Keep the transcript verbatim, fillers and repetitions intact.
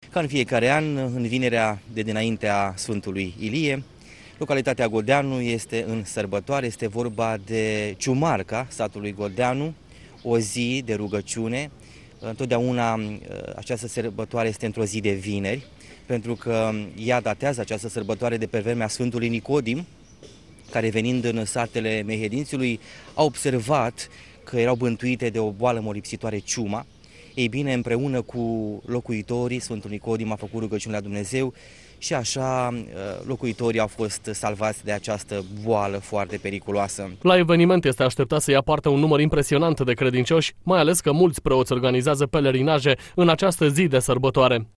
Ca în fiecare an, în vinerea de dinaintea Sfântului Ilie, localitatea Goldeanu este în sărbătoare, este vorba de Ciumarca satului Goldeanu, o zi de rugăciune. Întotdeauna această sărbătoare este într-o zi de vineri, pentru că ea datează această sărbătoare de pe vremea Sfântului Nicodim, care venind în satele Mehedințiului a observat că erau bântuite de o boală molipsitoare, ciuma. Ei bine, împreună cu locuitorii, Sfântul Nicodim a făcut rugăciune la Dumnezeu și așa locuitorii au fost salvați de această boală foarte periculoasă. La eveniment este așteptat să ia parte un număr impresionant de credincioși, mai ales că mulți preoți organizează pelerinaje în această zi de sărbătoare.